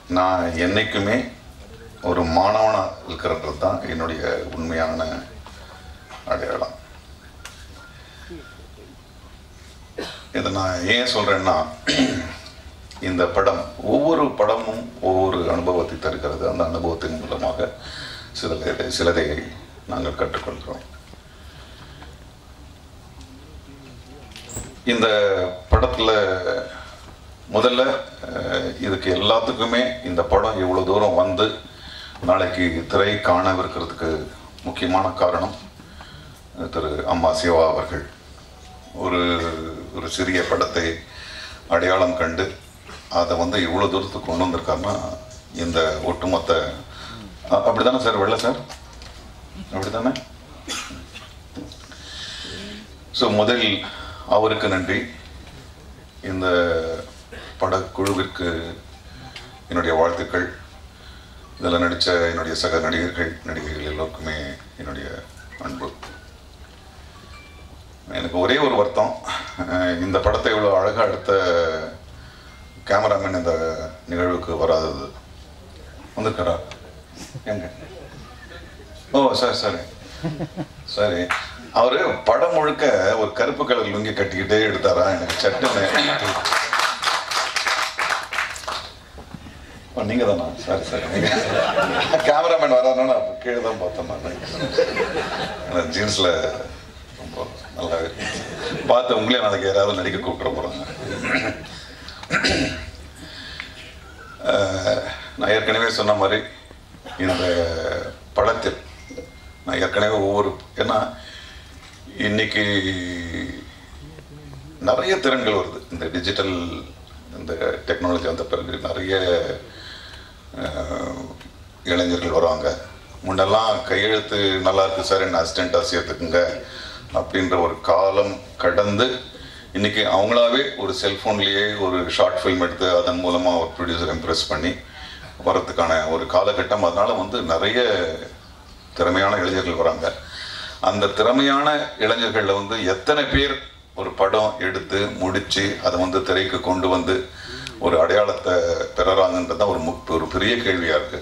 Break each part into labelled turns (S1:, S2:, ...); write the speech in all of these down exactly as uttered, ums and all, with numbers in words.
S1: நான் என்னைக்குமே ஒரு மாணவனாக இருக்கிறது தான் என்னுடைய உண்மையான அடையாளம். இதை நான் ஏன் சொல்கிறேன்னா, இந்த படம் ஒவ்வொரு படமும் ஒவ்வொரு அனுபவத்தை தருகிறது. அந்த அனுபவத்தின் மூலமாக சிலதை சிலதை நாங்கள் கற்றுக்கொள்கிறோம். இந்த படத்தில் முதல்ல இதுக்கு எல்லாத்துக்குமே இந்த படம் இவ்வளோ தூரம் வந்து நாளைக்கு திரை காணவிருக்கிறதுக்கு முக்கியமான காரணம் திரு அம்மா சிவா அவர்கள். ஒரு ஒரு சிறிய படத்தை அடையாளம் கண்டு அதை வந்து இவ்வளோ தூரத்துக்கு கொண்டு வந்திருக்காருன்னா இந்த ஒட்டுமொத்த அப்படி தானே சார்? வெள்ள சார் அப்படி தானே? ஸோ முதலில் அவருக்கு நன்றி. இந்த படக்குழுவிற்கு என்னுடைய வாழ்த்துக்கள். இதில் நடித்த என்னுடைய சக நடிகர்கள் நடிகைகள் எல்லோருக்குமே என்னுடைய அன்பு. எனக்கு ஒரே ஒரு வருத்தம், இந்த படத்தை இவ்வளோ அழகாக எடுத்த கேமராமேன் இந்த நிகழ்வுக்கு வராதது. வந்துருக்காரா? எங்க? ஓ சார் சரி சரி. அவரு படம் முழுக்க ஒரு கருப்பு கலர் லுங்கி கட்டிக்கிட்டே எடுத்தாரா? எனக்கு சட்டுன்னு நீங்க தானா? சரி சரி. கேமராமேன் வராதுன்னா கீழே தான் பார்த்தேன் நான். ஜீன்ஸ்ல ரொம்ப நல்லா பார்த்து உங்களே நாளைக்கு யாராவது நடிக்க கூப்பிட போறாங்க. நான் ஏற்கனவே சொன்ன மாதிரி இந்த படத்தில் நான் ஏற்கனவே ஒவ்வொரு ஏன்னா இன்னைக்கு நிறைய திறன்கள் வருது. இந்த டிஜிட்டல் இந்த டெக்னாலஜி வந்த பிறகு நிறைய இளைஞர்கள் வருவாங்க. முன்னெல்லாம் கையெழுத்து நல்லா இருக்கு சார், என்ன அசிஸ்டண்ட்டாக சேர்த்துக்குங்க அப்படின்ற ஒரு காலம் கடந்து இன்னைக்கு அவங்களாவே ஒரு செல்ஃபோன்லேயே ஒரு ஷார்ட் ஃபில்ம் எடுத்து அதன் மூலமாக ஒரு ப்ரொடியூசர் இம்ப்ரெஸ் பண்ணி வரத்துக்கான ஒரு காலகட்டம். அதனால வந்து நிறைய திறமையான இளைஞர்கள் வராங்க. அந்த திறமையான இளைஞர்களில் வந்து எத்தனை பேர் ஒரு படம் எடுத்து முடித்து அதை வந்து திரைக்கு கொண்டு வந்து ஒரு அடையாளத்தை பெறறாங்கன்றது தான் ஒரு முக் ஒரு பெரிய கேள்வியாக இருக்குது.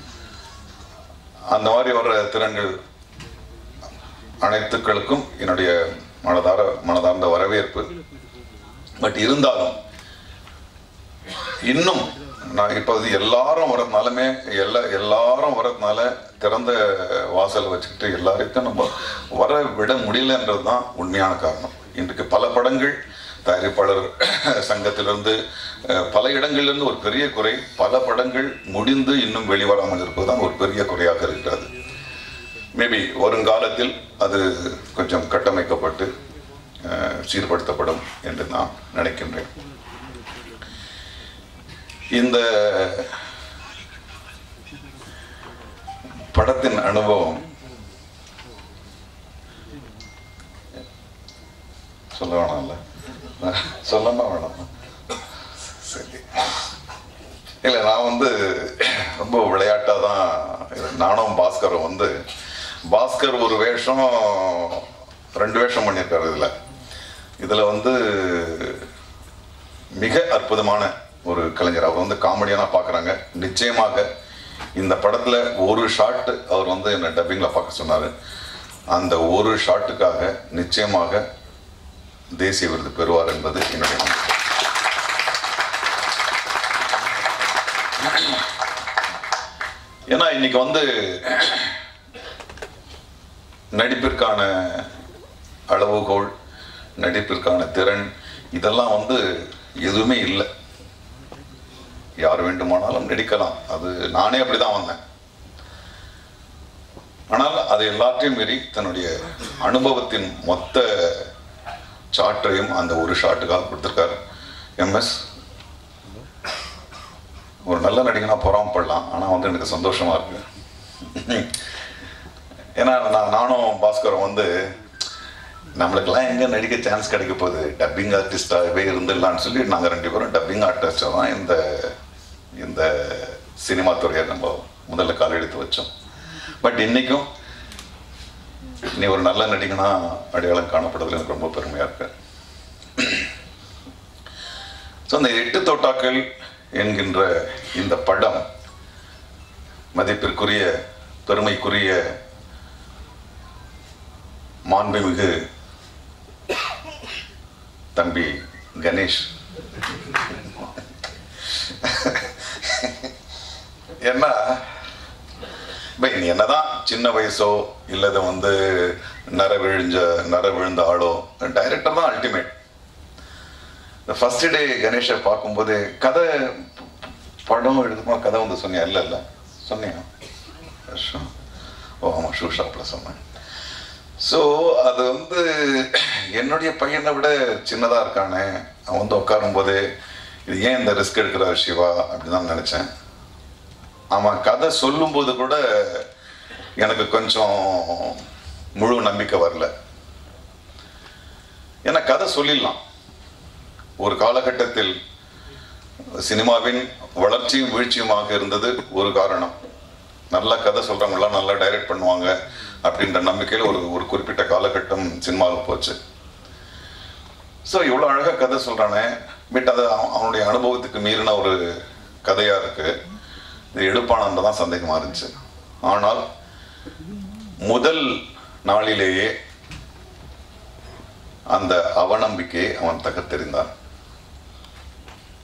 S1: அந்த மாதிரி வர்ற திறன்கள் அனைத்துக்களுக்கும் என்னுடைய மனதார மனதார்ந்த வரவேற்பு. பட் இருந்தாலும் இன்னும் நான் இப்போ எல்லாரும் வரதுனாலுமே எல்லா எல்லாரும் வரதுனால திறந்த வாசல் வச்சுக்கிட்டு எல்லாருக்கும் நம்ம வர விட முடியலன்றது தான் உண்மையான காரணம். இன்றைக்கு பல படங்கள் தயாரிப்பாளர் சங்கத்திலிருந்து பல இடங்கள்லேருந்து ஒரு பெரிய குறை, பல படங்கள் முடிந்து இன்னும் வெளிவராமல் இருப்பது தான் ஒரு பெரிய குறையாக இருக்கிறது. மேபி வருங்காலத்தில் அது கொஞ்சம் கட்டமைக்கப்பட்டு சீர்படுத்தப்படும் என்று நான் நினைக்கின்றேன். இந்த படத்தின் அனுபவம் சொல்ல வேணாம்ல? சொல்லமா வேணாம்? சரி. இல்லை, நான் வந்து ரொம்ப விளையாட்டாக தான் நானும் பாஸ்கரும் வந்து பாஸ்கர் ஒரு வேஷம் ரெண்டு வேஷம் பண்ணியிருக்காரு. இதில் இதில் வந்து மிக அற்புதமான ஒரு கலைஞர். அவர் வந்து காமெடியான பார்க்குறாங்க. நிச்சயமாக இந்த படத்தில் ஒரு ஷாட்டு அவர் வந்து என்னை டப்பிங்கில் பார்க்க சொன்னார். அந்த ஒரு ஷாட்டுக்காக நிச்சயமாக தேசிய விருது பெறுவார் என்பது என்னுடைய நம்பிக்கை. ஏன்னா இன்னைக்கு வந்து நடிப்பிற்கான அளவுகோல், நடிப்பிற்கான திறன் இதெல்லாம் வந்து எதுவுமே இல்லை. யார் வேண்டுமானாலும் நடிக்கலாம். அது நானே அப்படிதான் வந்தேன். ஆனால் அது எல்லாத்தையும் மீறி தன்னுடைய அனுபவத்தின் மொத்த சாற்றையும் அந்த ஒரு ஷாட்டுக்காக கொடுத்துருக்காரு. எம்எஸ் ஒரு நல்ல நடிகனா பொறாமப்படலாம், ஆனால் வந்து எனக்கு சந்தோஷமா இருக்கு. ஏன்னா நான் நானும் பாஸ்கரும் வந்து நம்மளுக்கெல்லாம் எங்கே நடிக்க சான்ஸ் கிடைக்க போகுது, டப்பிங் ஆர்டிஸ்டாகவே இருந்துடலான்னு சொல்லி நாங்கள் ரெண்டு பேரும் டப்பிங் ஆர்டிஸ்டாக தான் இந்த இந்த சினிமா துறையை நம்ம முதல்ல கால் எடுத்து வச்சோம். பட் இன்னைக்கும் நீ ஒரு நல்ல நடிகனா அடையாளம் காணப்படுறதுல எனக்கு ரொம்ப பெருமையாக இருக்கு. ஸோ அந்த எட்டு தோட்டாக்கள் என்கின்ற இந்த படம் மதிப்பிற்குரிய பெருமைக்குரிய மாண்புமிகு தம்பி கணேஷ் ஏன்னா நீ என்னதான் சின்ன வயசோ இல்லத வந்து நர விழுஞ்ச நர விழுந்த ஆளோ, டைரக்டர் தான் அல்டிமேட். இந்த ஃபர்ஸ்ட் டே கணேஷை பார்க்கும்போது கதை படம் எழுதுமா கதை வந்து சொன்னியா? இல்லை இல்லை சொன்னியா? ஓ ஆமாம், ஷூ ஷாப்பில் சொன்னேன். ஸோ அது வந்து என்னுடைய பையனை விட சின்னதாக இருக்கானே, அவன் வந்து உட்காரும் போதே இது ஏன் இந்த ரிஸ்க் எடுக்கிற சிவா அப்படின்னு தான் நினச்சேன். ஆமாம், கதை சொல்லும்போது கூட எனக்கு கொஞ்சம் முழு நம்பிக்கை வரல. ஏன்னா கதை சொல்லிடலாம். ஒரு காலகட்டத்தில் சினிமாவின் வளர்ச்சியும் வீழ்ச்சியுமாக இருந்தது ஒரு காரணம். நல்லா கதை சொல்றவங்களாம் நல்லா டைரக்ட் பண்ணுவாங்க அப்படின்ற நம்பிக்கையில் ஒரு ஒரு குறிப்பிட்ட காலகட்டம் சினிமாவில் போச்சு. ஸோ இவ்வளோ அழகாக கதை சொல்றானே, பட் அது அவனுடைய அனுபவத்துக்கு மீறின ஒரு கதையா இருக்கு. இது எடுப்பானன்ற தான் சந்தேகமா இருந்துச்சு. ஆனால் முதல் நாளிலேயே அந்த அவநம்பிக்கையை அவன் தகர்த்தெறிந்தான்.